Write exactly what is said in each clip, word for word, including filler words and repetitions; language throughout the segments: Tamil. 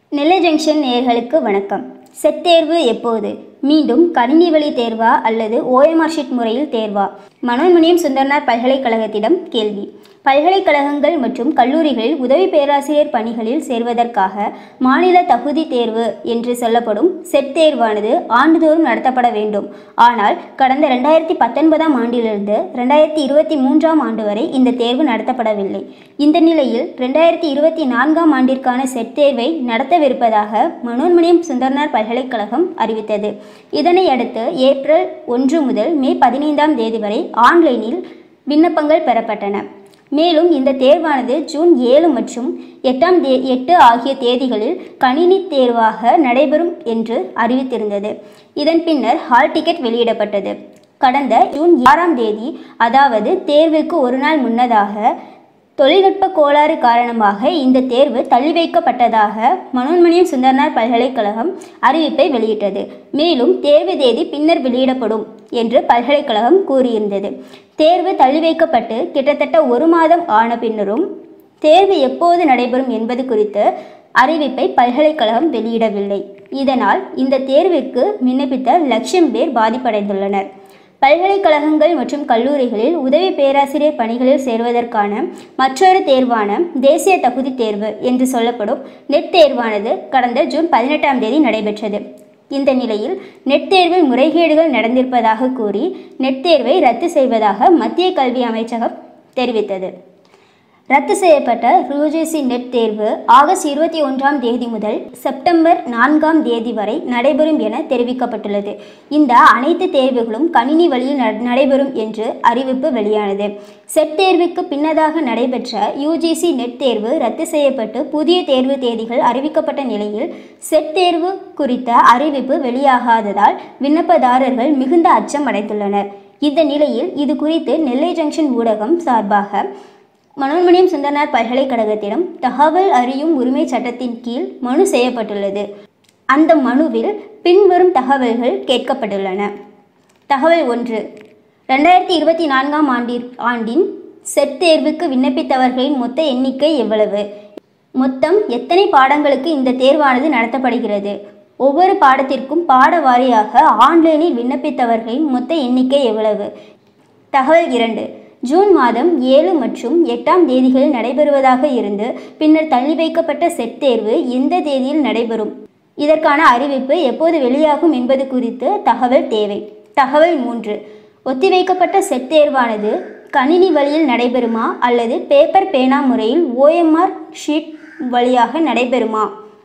நெல்லை ஜங்ஷன் நேயர்களுக்கு வணக்கம். செட் தேர்வு எப்போது? மீண்டும் கணினி வழி தேர்வா அல்லது ஓஎம்ஆர் ஷீட் முறையில் தேர்வா? மனோன்மணியம் சுந்தரனார் பல்கலைக்கழகத்திடம் கேள்வி. பல்கலைக்கழகங்கள் மற்றும் கல்லூரிகளில் உதவி பேராசிரியர் பணிகளில் சேர்வதற்காக மாநில தகுதி தேர்வு என்று சொல்லப்படும் செட் தேர்வானது ஆண்டுதோறும் நடத்தப்பட வேண்டும். ஆனால் கடந்த ரெண்டாயிரத்தி பத்தொன்பதாம் ஆண்டிலிருந்து ரெண்டாயிரத்தி இருபத்தி மூன்றாம் ஆண்டு வரை இந்த தேர்வு நடத்தப்படவில்லை. இந்த நிலையில் ரெண்டாயிரத்தி இருபத்தி நான்காம் ஆண்டிற்கான செட் தேர்வை நடத்தவிருப்பதாக மனோன்மணியம் சுந்தரனார் பல்கலைக்கழகம் அறிவித்தது. இதனை அடுத்து ஏப்ரல் ஒன்று முதல் மே பதினைந்தாம் தேதி வரை ஆன்லைனில் விண்ணப்பங்கள் பெறப்பட்டன. மேலும் இந்த தேர்வானது ஜூன் ஏழு மற்றும் எட்டாம் தே எட்டு ஆகிய தேதிகளில் கணினி தேர்வாக நடைபெறும் என்று அறிவித்திருந்தது. இதன் பின்னர் ஹால் டிக்கெட் வெளியிடப்பட்டது. கடந்த ஜூன் ஆறாம் தேதி, அதாவது தேர்வுக்கு ஒரு நாள் முன்னதாக, தொழில்நுட்ப கோளாறு காரணமாக இந்த தேர்வு தள்ளி வைக்கப்பட்டதாக மனோன்மணியம் சுந்தரனார் பல்கலைக்கழகம் அறிவிப்பை வெளியிட்டது. மேலும் தேர்வு தேதி பின்னர் வெளியிடப்படும் என்று பல்கலைக்கழகம் கூறியிருந்தது. தேர்வு தள்ளி வைக்கப்பட்டு கிட்டத்தட்ட ஒரு மாதம் ஆன பின்னரும் தேர்வு எப்போது நடைபெறும் என்பது குறித்து அறிவிப்பை பல்கலைக்கழகம் வெளியிடவில்லை. இதனால் இந்த தேர்விற்கு விண்ணப்பித்த லட்சம் பேர் பாதிப்படைந்துள்ளனர். பல்கலைக்கழகங்கள் மற்றும் கல்லூரிகளில் உதவி பேராசிரியர் பணிகளில் சேர்வதற்கான மற்றொரு தேர்வான தேசிய தகுதி தேர்வு என்று சொல்லப்படும் நெட் தேர்வானது கடந்த ஜூன் பதினெட்டாம் தேதி நடைபெற்றது. இந்த நிலையில் நெட் தேர்வில் முறைகேடுகள் நடந்திருப்பதாக கூறி நெட் தேர்வை ரத்து செய்வதாக மத்திய கல்வி அமைச்சகம் தெரிவித்தது. ரத்து செய்யப்பட்ட யுஜிசி நெட் தேர்வு ஆகஸ்ட் இருபத்தி ஒன்றாம் தேதி முதல் செப்டம்பர் நான்காம் தேதி வரை நடைபெறும் என தெரிவிக்கப்பட்டுள்ளது. இந்த அனைத்து தேர்வுகளும் கணினி வழியில் நடைபெறும் என்று அறிவிப்பு வெளியானது. செட் தேர்வுக்கு பின்னதாக நடைபெற்ற யுஜிசி நெட் தேர்வு ரத்து செய்யப்பட்டு புதிய தேர்வு தேதிகள் அறிவிக்கப்பட்ட நிலையில் செட் தேர்வு குறித்த அறிவிப்பு வெளியாகாததால் விண்ணப்பதாரர்கள் மிகுந்த அச்சம் அடைந்துள்ளனர். இந்த நிலையில் இது குறித்து நெல்லை ஜங்ஷன் ஊடகம் சார்பாக மனோன்மணியம் சுந்தரனார் பல்கலைக்கழகத்திடம் தகவல் அறியும் உரிமை சட்டத்தின் கீழ் மனு செய்யப்பட்டுள்ளது. அந்த மனுவில் பின்வரும் தகவல்கள் கேட்கப்பட்டுள்ளன. தகவல் ஒன்று, ரெண்டாயிரத்தி இருபத்தி நான்காம் ஆண்டின் ஆண்டின் செட் தேர்வுக்கு விண்ணப்பித்தவர்களின் மொத்த எண்ணிக்கை எவ்வளவு? மொத்தம் எத்தனை பாடங்களுக்கு இந்த தேர்வானது நடத்தப்படுகிறது? ஒவ்வொரு பாடத்திற்கும் பாட வாரியாக ஆன்லைனில் விண்ணப்பித்தவர்களின் மொத்த எண்ணிக்கை எவ்வளவு? தகவல் இரண்டு, ஜூன் மாதம் ஏழு மற்றும் எட்டாம் தேதிகளில் நடைபெறுவதாக இருந்து பின்னர் தள்ளி வைக்கப்பட்ட செட் தேர்வு எந்த தேதியில் நடைபெறும்? இதற்கான அறிவிப்பு எப்போது வெளியாகும் என்பது குறித்து தகவல் தேவை. தகவல் மூன்று, ஒத்திவைக்கப்பட்ட செட் தேர்வானது கணினி வழியில் நடைபெறுமா அல்லது பேப்பர் பேனா முறையில் ஓஎம்ஆர் ஷீட் வழியாக நடைபெறுமா?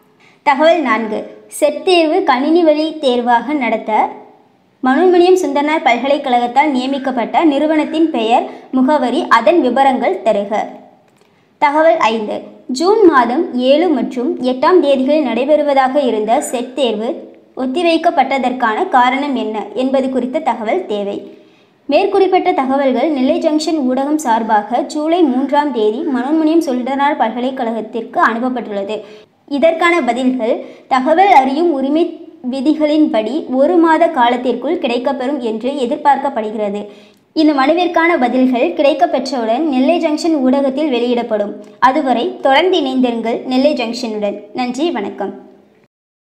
தகவல் நான்கு, செட் தேர்வு கணினி வழி தேர்வாக நடத்த மனோன்மணியம் சுந்தரனார் பல்கலைக்கழகத்தால் நியமிக்கப்பட்ட நிறுவனத்தின் பெயர், முகவரி, அதன் விவரங்கள் தருக. தகவல் ஐந்து, ஜூன் மாதம் ஏழு மற்றும் எட்டாம் தேதிகளில் நடைபெறுவதாக இருந்த செட் தேர்வு ஒத்திவைக்கப்பட்டதற்கான காரணம் என்ன என்பது குறித்த தகவல் தேவை. மேற்குறிப்பிட்ட தகவல்கள் நெல்லை ஜங்ஷன் ஊடகம் சார்பாக ஜூலை மூன்றாம் தேதி மனோன்மணியம் சுந்தரனார் பல்கலைக்கழகத்திற்கு அனுப்பப்பட்டுள்ளது. இதற்கான பதில்கள் தகவல் அறியும் உரிமை விதிகளின்படி ஒரு மாத காலத்திற்குள் கிடைக்கப்பெறும் என்று எதிர்பார்க்கப்படுகிறது. இந்த மனுவிற்கான பதில்கள் கிடைக்கப்பெற்றவுடன் நெல்லை ஜங்ஷன் ஊடகத்தில் வெளியிடப்படும். அதுவரை தொடர்ந்து இணைந்திருங்கள் நெல்லை ஜங்ஷனுடன். நன்றி, வணக்கம்.